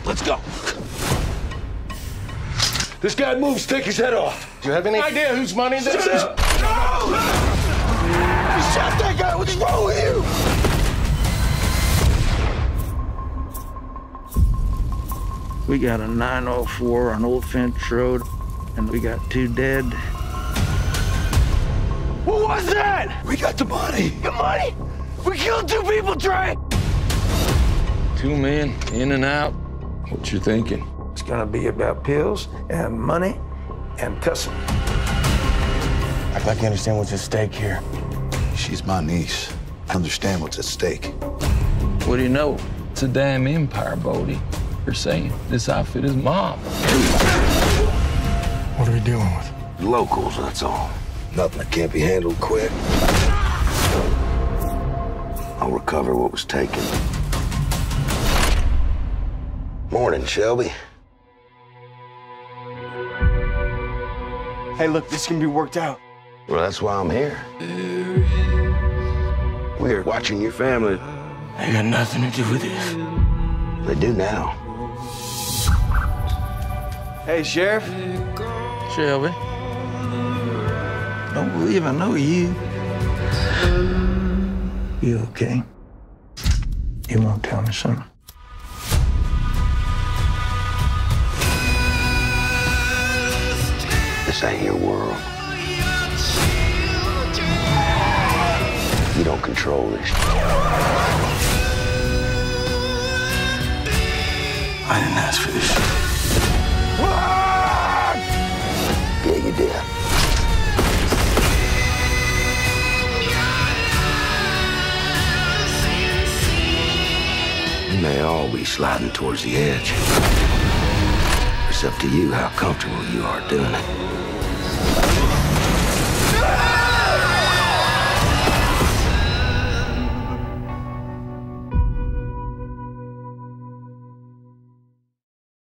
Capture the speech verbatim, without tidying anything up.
Let's go. This guy moves, take his head off. Do you have any idea whose money this is? No! You shot that guy. What's wrong with you? We got a nine oh four on Old Finch Road, and we got two dead. What was that? We got the money. The money? We killed two people, Trey. Two men, in and out. What you thinking? It's gonna be about pills and money and cussing. Act like you understand what's at stake here. She's my niece. I understand what's at stake. What do you know? It's a damn empire, Bodie. You're saying this outfit is mob. What are we dealing with? Locals, that's all. Nothing that can't be handled quick. I'll recover what was taken. Morning, Shelby. Hey, look, this can be worked out. Well, that's why I'm here. We're watching your family. I got nothing to do with this. They do now. Hey, Sheriff. Shelby. Don't believe I know you. You okay? You won't tell me something? This ain't your world. You don't control this. I didn't ask for this. Yeah, you did. You may all be sliding towards the edge. It's up to you how comfortable you are doing it.